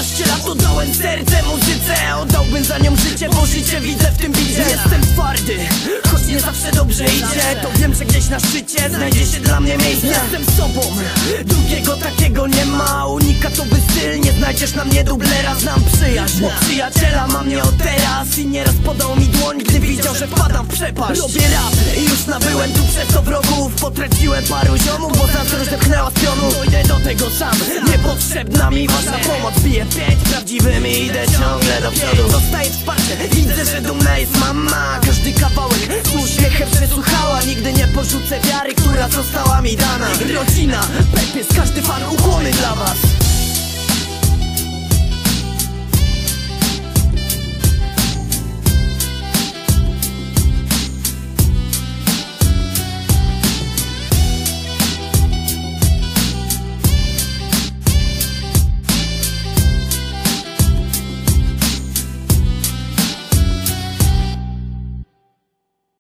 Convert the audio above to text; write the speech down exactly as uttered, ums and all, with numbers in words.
Piętnaście lat oddałem serce muzyce, oddałbym za nią życie, bo życie widzę w tym bicie. Jestem twardy, choć nie zawsze dobrze idzie, to wiem, że gdzieś na szczycie znajdzie się dla mnie miejsce. Jestem sobą, drugiego takiego nie ma, unikatowy styl, nie znajdziesz na mnie dublera. Znam przyjaźń, przyjaciela mam nie od teraz i nieraz podał mi dłoń, gdy widział, że wpadam w przepaść. Robię rap i już nabyłem tu przez to wrogów, potraciłem paru ziomów, bo zazdrość zepchnęła z pionu. Dojdę do tego sam, niepotrzebna mi wasza pomoc. Biję pięć prawdziwymi, idę ciągle do przodu. Dostaję wsparcie, widzę, że dumna jest mama. Każdy kawałek z uśmiechem przesłuchała. Nigdy nie porzucę wiary, która została mi dana. Rodzina, pepys, każdy fan